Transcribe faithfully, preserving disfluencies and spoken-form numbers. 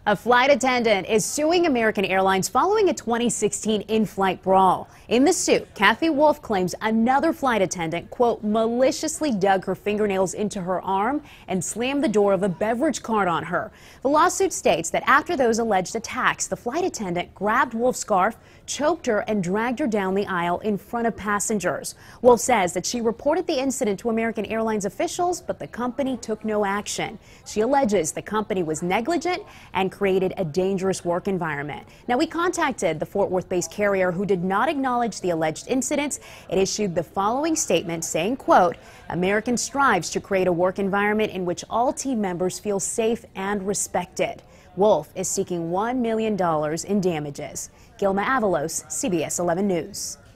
A flight attendant is suing American Airlines following a twenty sixteen in-flight brawl. In the suit, Kathy Wolf claims another flight attendant, quote, maliciously dug her fingernails into her arm and slammed the door of a beverage cart on her. The lawsuit states that after those alleged attacks, the flight attendant grabbed Wolf's scarf, choked her, and dragged her down the aisle in front of passengers. Wolf says that she reported the incident to American Airlines officials, but the company took no action. She alleges the company was negligent and created a dangerous work environment. Now, we contacted the Fort Worth-based carrier, who did not acknowledge the alleged incidents. It issued the following statement saying, quote, American strives to create a work environment in which all team members feel safe and respected. Wolf is seeking one million dollars in damages. Gilma Avalos, C B S eleven News.